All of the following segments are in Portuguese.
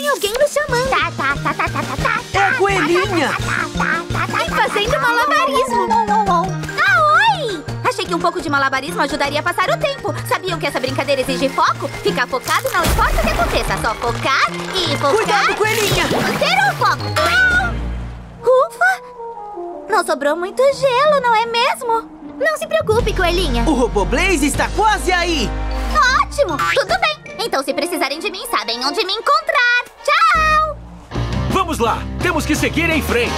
Tem alguém nos chamando. É a coelhinha. E fazendo malabarismo. Oi! Achei que um pouco de malabarismo ajudaria a passar o tempo. Sabiam que essa brincadeira exige foco? Ficar focado não importa o que aconteça. Só focar e focar. Cuidado, coelhinha! Manter o foco. Ufa! Não sobrou muito gelo, não é mesmo? Não se preocupe, coelhinha. O Robô Blaze está quase aí. Ótimo! Tudo bem. Então, se precisarem de mim, sabem onde me encontrar. Tchau! Vamos lá! Temos que seguir em frente!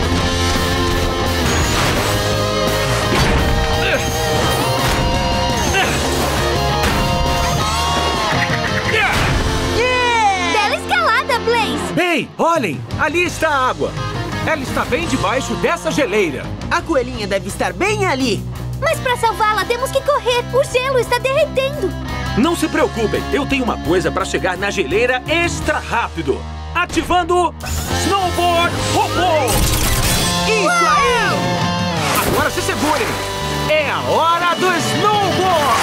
Bela escalada, Blaze. Ei, olhem! Ali está a água! Ela está bem debaixo dessa geleira. A coelhinha deve estar bem ali. Mas pra salvá-la, temos que correr. O gelo está derretendo. Não se preocupem, eu tenho uma coisa para chegar na geleira extra rápido. Ativando Snowboard Robô! Isso aí! Agora se segurem! É a hora do Snowboard!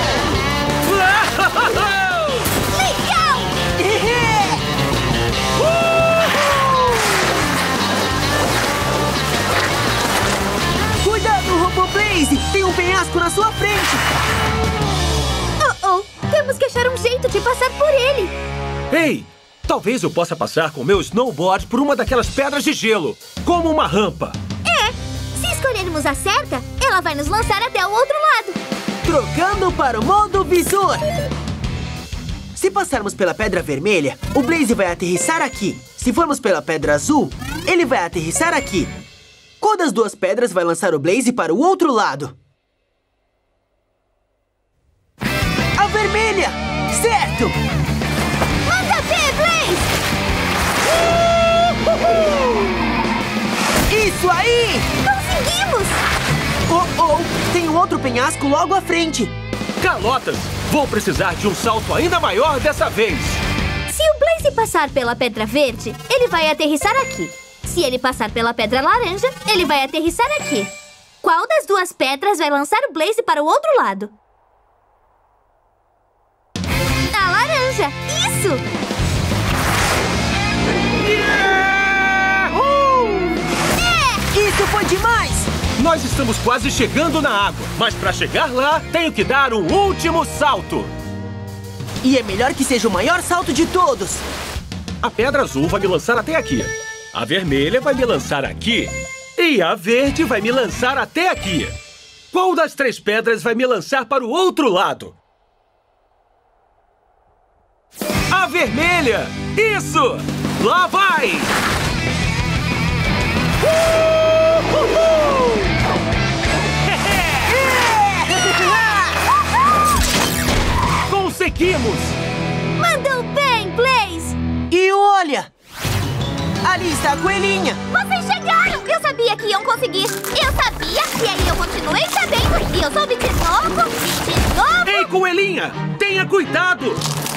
Legal! Cuidado, Robô Blaze! Tem um penhasco na sua frente! Temos que achar um jeito de passar por ele. Ei, talvez eu possa passar com meu snowboard por uma daquelas pedras de gelo, como uma rampa. Se escolhermos a certa, ela vai nos lançar até o outro lado. Trocando para o modo visor. Se passarmos pela pedra vermelha, o Blaze vai aterrissar aqui. Se formos pela pedra azul, ele vai aterrissar aqui. Qual das duas pedras vai lançar o Blaze para o outro lado? A vermelha! Certo! Manda ver, Blaze! Isso aí! Conseguimos! Tem um outro penhasco logo à frente. Calotas, vou precisar de um salto ainda maior dessa vez. Se o Blaze passar pela pedra verde, ele vai aterrissar aqui. Se ele passar pela pedra laranja, ele vai aterrissar aqui. Qual das duas pedras vai lançar o Blaze para o outro lado? A laranja! Isso! Isso foi demais! Nós estamos quase chegando na água, mas para chegar lá, tenho que dar um último salto. E é melhor que seja o maior salto de todos. A pedra azul vai me lançar até aqui. A vermelha vai me lançar aqui. E a verde vai me lançar até aqui. Qual das três pedras vai me lançar para o outro lado? A vermelha! Isso! Lá vai! Conseguimos! Mandou bem, Blaze! E olha! Ali está a coelhinha! Vocês chegaram! Eu sabia que iam conseguir! Eu sabia! E aí eu continuei sabendo! E eu soube de novo! E de novo! Ei, coelhinha! Tenha cuidado!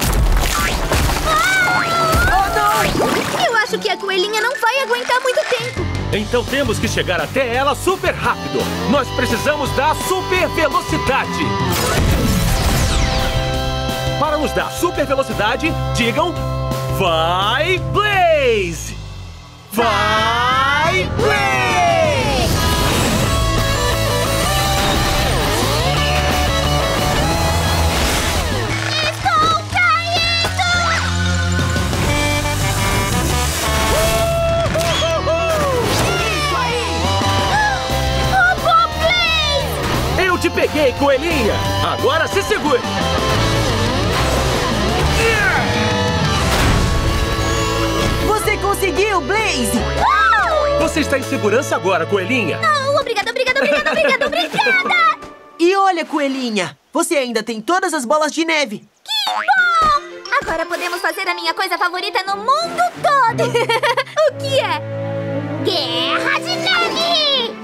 Oh, não! Eu acho que a coelhinha não vai aguentar muito tempo. Então temos que chegar até ela super rápido. Nós precisamos da super velocidade. Para nos dar super velocidade, digam: vai, Blaze! Vai, Blaze! Estou caindo! Isso aí! Robô Blaze! Eu te peguei, coelhinha! Agora se segure! Você conseguiu, Blaze! Você está em segurança agora, coelhinha! Obrigada! E olha, coelhinha! Você ainda tem todas as bolas de neve! Bom! Agora podemos fazer a minha coisa favorita no mundo todo! O que é? Guerra de neve!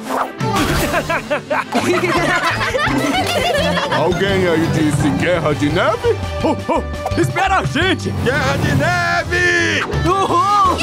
Alguém aí disse guerra de neve? Espera a gente! Guerra de neve! Uhul!